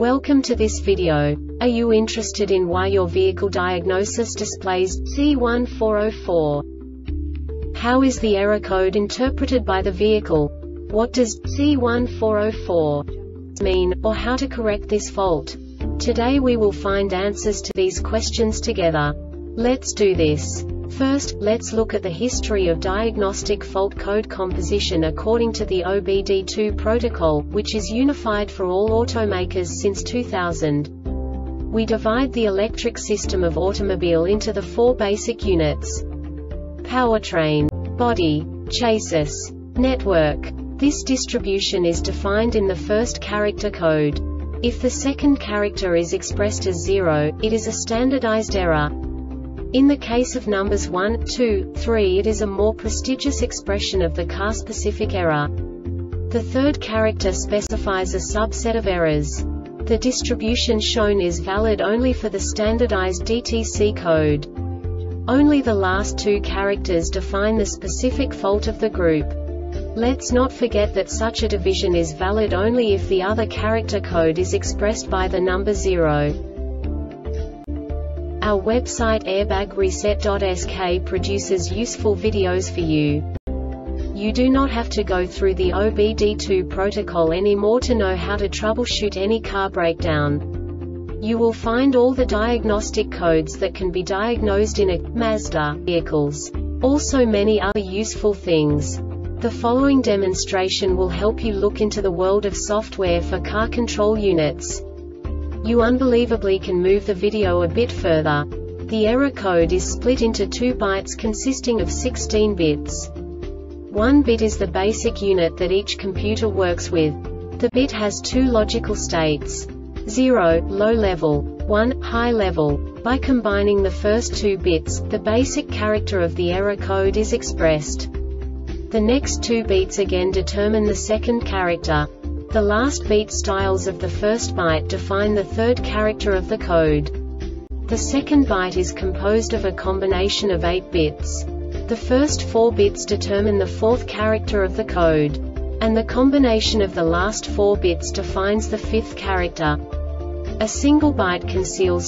Welcome to this video. Are you interested in why your vehicle diagnosis displays C1404? How is the error code interpreted by the vehicle? What does C1404 mean, or how to correct this fault? Today we will find answers to these questions together. Let's do this. First, let's look at the history of diagnostic fault code composition according to the OBD2 protocol, which is unified for all automakers since 2000. We divide the electric system of automobile into the four basic units: powertrain, body, chassis, network. This distribution is defined in the first character code. If the second character is expressed as 0, it is a standardized error. In the case of numbers 1, 2, 3, it is a more prestigious expression of the car-specific error. The third character specifies a subset of errors. The distribution shown is valid only for the standardized DTC code. Only the last two characters define the specific fault of the group. Let's not forget that such a division is valid only if the other character code is expressed by the number 0. Our website airbagreset.sk produces useful videos for you. You do not have to go through the OBD2 protocol anymore to know how to troubleshoot any car breakdown. You will find all the diagnostic codes that can be diagnosed in a Mazda vehicles. Also many other useful things. The following demonstration will help you look into the world of software for car control units. You unbelievably can move the video a bit further. The error code is split into 2 bytes consisting of 16 bits. 1 bit is the basic unit that each computer works with. The bit has 2 logical states: 0, low level, 1, high level. By combining the first 2 bits, the basic character of the error code is expressed. The next 2 beats again determine the second character. The last beat styles of the first byte define the third character of the code. The second byte is composed of a combination of 8 bits. The first 4 bits determine the fourth character of the code. And the combination of the last 4 bits defines the fifth character. A single byte conceals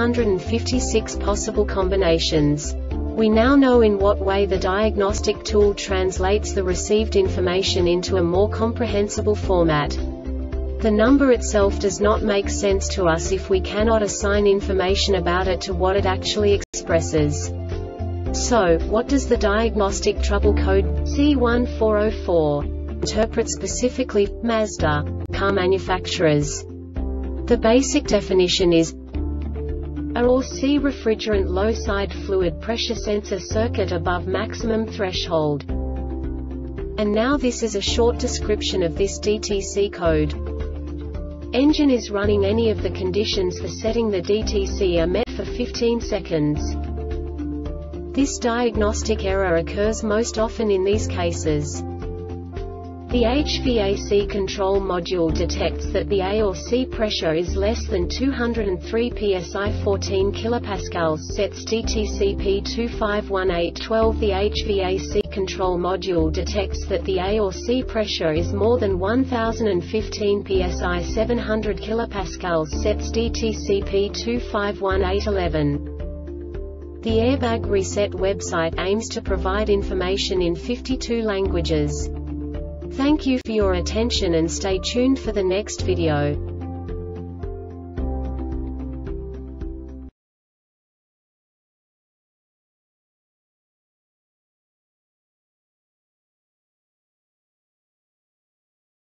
256 possible combinations. We now know in what way the diagnostic tool translates the received information into a more comprehensible format. The number itself does not make sense to us if we cannot assign information about it to what it actually expresses. So, what does the diagnostic trouble code C1404 interpret specifically for Mazda car manufacturers? The basic definition is A or C refrigerant low side fluid pressure sensor circuit above maximum threshold. And now this is a short description of this DTC code. Engine is running. Any of the conditions for setting the DTC are met for 15 seconds. This diagnostic error occurs most often in these cases. The HVAC control module detects that the A or C pressure is less than 203 psi 14 kPa, sets DTC P251812. The HVAC control module detects that the A or C pressure is more than 1015 psi 700 kPa, sets DTC P251811. The Airbag Reset website aims to provide information in 52 languages. Thank you for your attention and stay tuned for the next video.